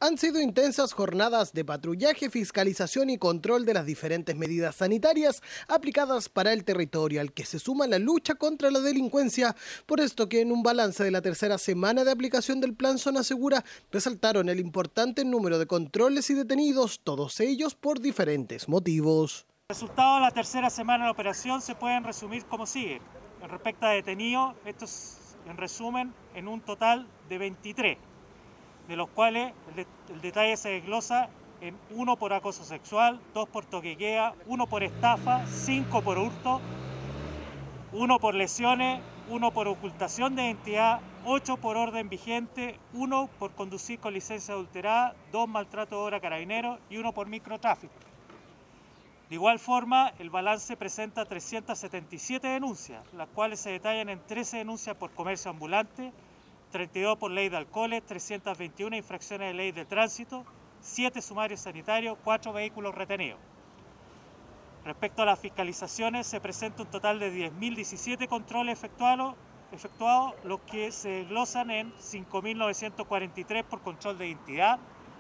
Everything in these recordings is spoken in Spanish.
Han sido intensas jornadas de patrullaje, fiscalización y control de las diferentes medidas sanitarias aplicadas para el territorio, al que se suma la lucha contra la delincuencia. Por esto que en un balance de la tercera semana de aplicación del Plan Zona Segura resaltaron el importante número de controles y detenidos, todos ellos por diferentes motivos. Los resultados de la tercera semana de operación se pueden resumir como sigue. Respecto a detenidos, estos en resumen en un total de 23. De los cuales el detalle se desglosa en 1 por acoso sexual, 2 por toquequea, 1 por estafa, 5 por hurto, 1 por lesiones, 1 por ocultación de identidad, 8 por orden vigente, 1 por conducir con licencia adulterada, 2 maltrato de obra carabinero y 1 por microtráfico. De igual forma, el balance presenta 377 denuncias, las cuales se detallan en 13 denuncias por comercio ambulante, 32 por ley de alcoholes, 321 infracciones de ley de tránsito, 7 sumarios sanitarios, 4 vehículos retenidos. Respecto a las fiscalizaciones, se presenta un total de 10.017 controles efectuados, los que se desglosan en 5.943 por control de identidad,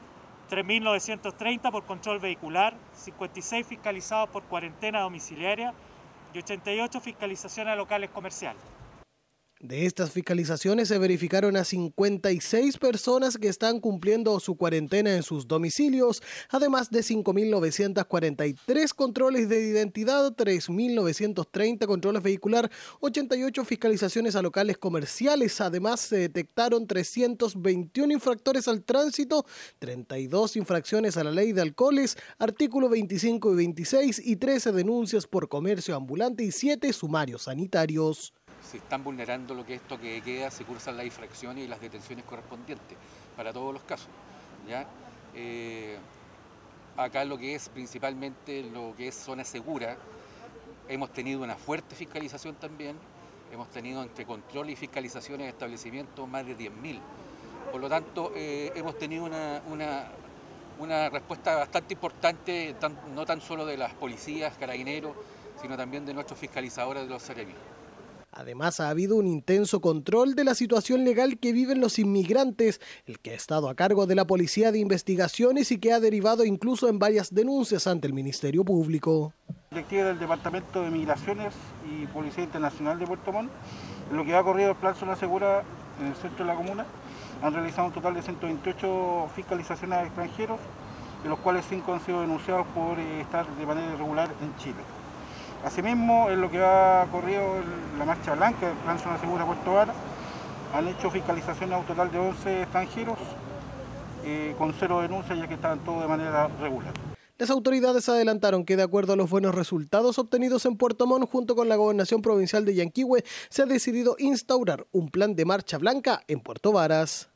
3.930 por control vehicular, 56 fiscalizados por cuarentena domiciliaria y 88 fiscalizaciones a locales comerciales. De estas fiscalizaciones se verificaron a 56 personas que están cumpliendo su cuarentena en sus domicilios, además de 5.943 controles de identidad, 3.930 controles vehicular, 88 fiscalizaciones a locales comerciales. Además se detectaron 321 infractores al tránsito, 32 infracciones a la ley de alcoholes, artículos 25 y 26 y 13 denuncias por comercio ambulante y 7 sumarios sanitarios. Se están vulnerando lo que es toque de queda, se cursan las infracciones y las detenciones correspondientes para todos los casos, ¿ya? Acá lo que es principalmente lo que es zona segura, hemos tenido una fuerte fiscalización también, hemos tenido entre control y fiscalizaciones de establecimientos más de 10.000. Por lo tanto, hemos tenido una respuesta bastante importante, no tan solo de las policías, carabineros, sino también de nuestros fiscalizadores de los Ceremi. Además, ha habido un intenso control de la situación legal que viven los inmigrantes, el que ha estado a cargo de la Policía de Investigaciones y que ha derivado incluso en varias denuncias ante el Ministerio Público. Directiva del Departamento de Migraciones y Policía Internacional de Puerto Montt, en lo que ha corrido el Plan Zona Segura en el centro de la comuna, han realizado un total de 128 fiscalizaciones a extranjeros, de los cuales 5 han sido denunciados por estar de manera irregular en Chile. Asimismo, en lo que ha corrido la Marcha Blanca del Plan Zona Segura Puerto Varas, han hecho fiscalizaciones a un total de 11 extranjeros, con 0 denuncias, ya que estaban todos de manera regular. Las autoridades adelantaron que de acuerdo a los buenos resultados obtenidos en Puerto Montt junto con la Gobernación Provincial de Yanquihue, se ha decidido instaurar un plan de marcha blanca en Puerto Varas.